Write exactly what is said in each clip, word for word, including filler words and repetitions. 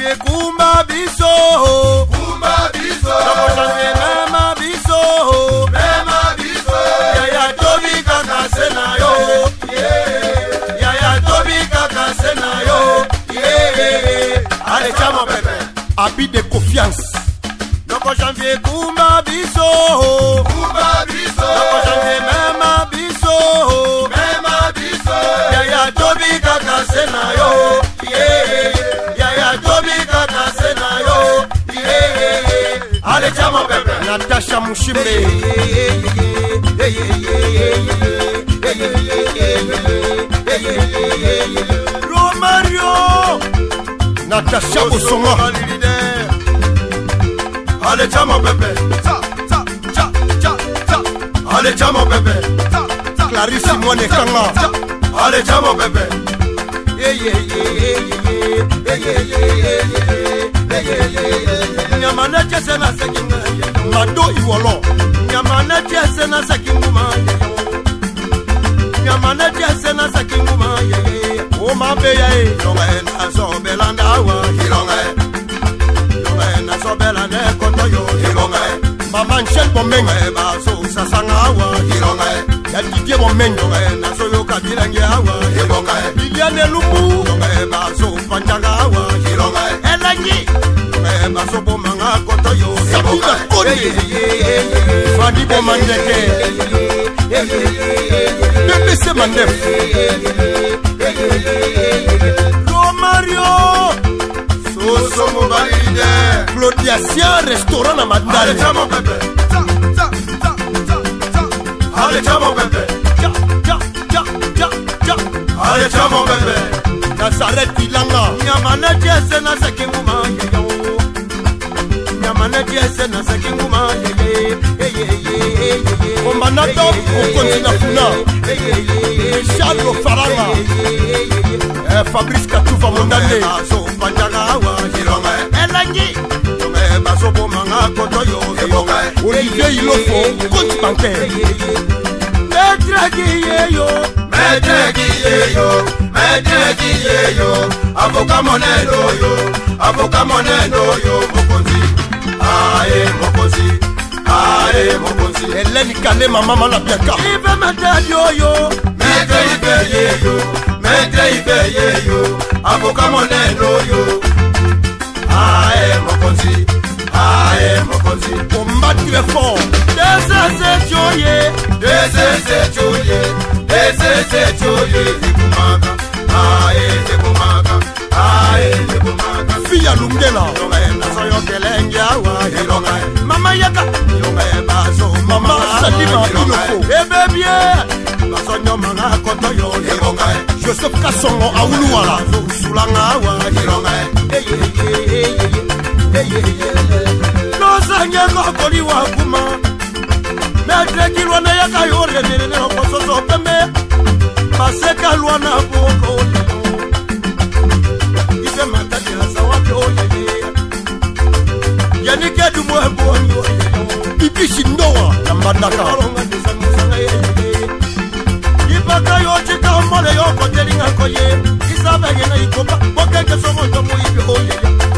janvier kumba biso kumba biso noko janvier mema biso mema biso yaya tobi kaka sena yo yeah yaya tobi kaka sena yo yeah allez chamo bébé habit de confiance noko janvier kumba biso kumba biso noko janvier mema biso mema biso yaya tobi kaka sena yo yeah yaya tobi kaka sena yo yeah allez chamo bébé Natasha Mushimbe Romario Natasha Bosonga allez chamo bébé allez chamo bébé Clarisse Moine Kanga allez chamo bébé Nyamana chesena sekinga Mado iwolo Nyamana chesena sekinguma Nyamana chesena sekinguma O mabeya e Longa ena sobelanda wa Hilonga e Longa ena sobelanda kotoyo Hilonga e Mama nchen bomenga e Baso sasanga wa Hilonga e Ya didye bomenga Longa ena soyo kabilangi awa Hilonga e Liliane lumu Longa e Baso panjaga wa Hilonga e Elangi Baso bomanga koto yo Sabina koni Fadi bomandeke Bebe se mandef Romario Soso mobalide Claudia Sia restaurant à Madame Allez chamo bébé Allez chamo bébé Allez chamo bébé Nazareth Ilanga Nyamana jese na sekinguma Nyamana jese na sekinguma Kombanato Okontina Funa Charles Faranga Fabrice Katoufa Mondane Baso Panjaga wa Hilonga Elangi Baso Bomanga Kotoyo Olivier Ilofo Compte bancaire Maître Guilleyo Maître Guilleyo Maître Guilleyo Avocat Monendo yo Avocat Monendo yo Mokonzi Ae Mokonzi Ae Mokonzi Hélène Kane Mama na Bianca Ibe Maître yo Maître Ibeye yo Maître Ibeye yo Avocat Monendo yo Ae Mokonzi Ae Mokonzi Combattre fort Desese choye Desese choye Desese choye Zikumaka Ae Zikumaka Ae Zikumaka Fia Lungela Yonga ena soyo kelenge awa Yonga Mama yaka Yonga baso Mama Salima Ilofo Ebe bie Baso nyomanga koto yo Yonga Joseph Kasongo Auluwala Sulanga awa Yonga Eye eye eye Nosa nyeko koli wakuma Maître Kilwana yaka yore nene Okososo pembe Maseka luana boko Ibe matati hasa wake oye Yanike dumwe bonyo Ibishi ndoa na mandaka Ibaka yote kamole yoko telinga koye Isabe yena ikoba Bokeke somo tomo ibe oye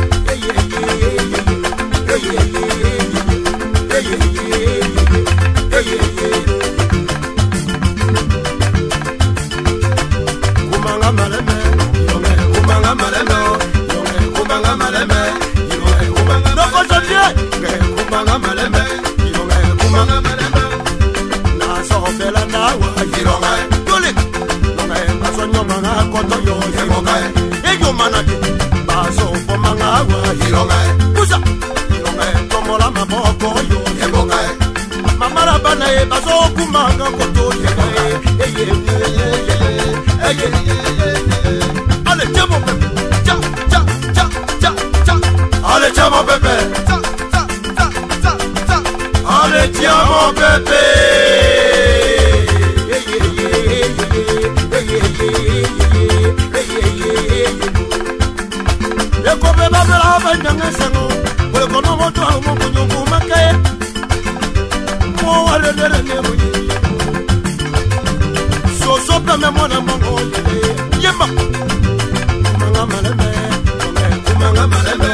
Kumanga maleme Kumanga maleme Kumanga maleme Kumanga Noko Janvier Kumanga maleme Kumanga maleme Na sobela na wa Yironga Tole Nonga Baso nyomanga koto yo Yironga Eyo manade Baso pomanga wa Yironga Kusa Yironga Tomola maboko yo Yironga Mamara bana e baso kumanga koto Yironga Eye eye eye Allez tiens mon bébé Tiens tiens tiens tiens tiens Allez tiens mon bébé Allez tiens mon bébé Eko beba bela banyanga sango Kwe kono moto wa umo kunyungu makaye Mo wale dere nemo ye Soso peme mwana mongo ye Yema Kumanga maleme Kumanga maleme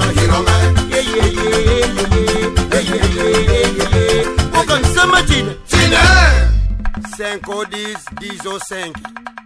ilonga. Yeah, yeah, yeah, yeah, yeah, yeah, yeah, yeah, yeah. Aucun Saint-Martin. Tine. cinq au dix, dix au cinq.